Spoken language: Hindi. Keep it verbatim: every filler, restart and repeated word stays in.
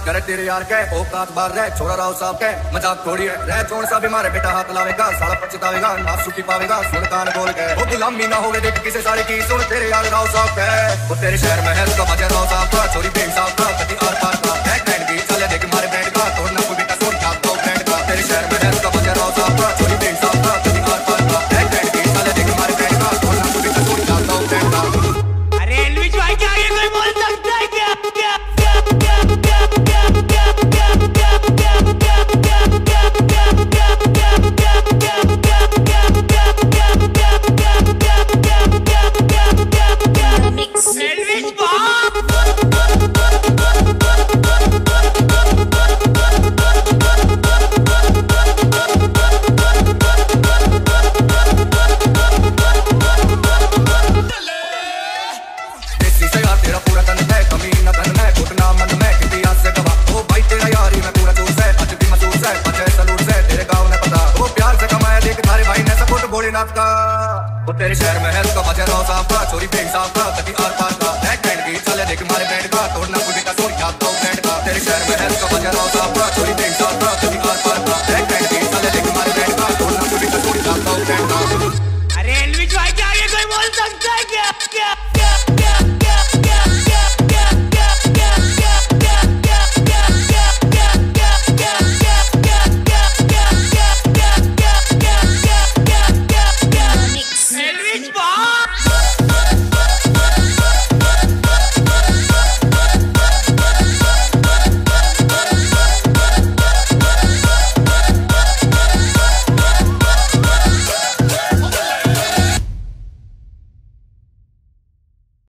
करे तेरे यार के औकात बार रहे छोरा राव साहब के मजाक थोड़ी है रह छोड़ सा भी मारे बेटा हाथ लावेगा साला पछतावेगा ना सुखी पावेगा सुन कान बोल के वो गुलामी ना होवे देख किसे सारे की सुन तेरे यार राव साहब के वो तेरे शहर में है उसका बाजार राव साहब का चोरी बेग साहब का कति आर पार का है बैंड की चले देख मारे बैंड का तोड़ना कोई बेटा सुन क्या तो बैंड का तेरे शहर में है उसका बाजार राव साहब का चोरी बेग साहब का कति आर पार का है बैंड की चले देख मारे बैंड का तोड़ना कोई बेटा सुन क्या तो बैंड का। अरे एलविश भाई के आगे कोई बोल सकता है क्या क्या एलविश तेरा पूरा तन है कमी न धन है घुटना मन में किसी आज से गवा ओ भाई तेरा यारी में पूरा चूस है आज भी महसूस है पचे सलूट से तेरे गाँव ने पता वो प्यार से कमाया देख थारे भाई ने सपोर्ट भोलेनाथ का वो तेरे शहर में है उसका बचे राव साहब का चोरी बेग साहब का कति आर पार का बैंड की चले देख मारे बैंड का तोड़ना कोई बेटा सोन क्या तो बैंड का तेरे शहर में है उसका बचे राव साहब का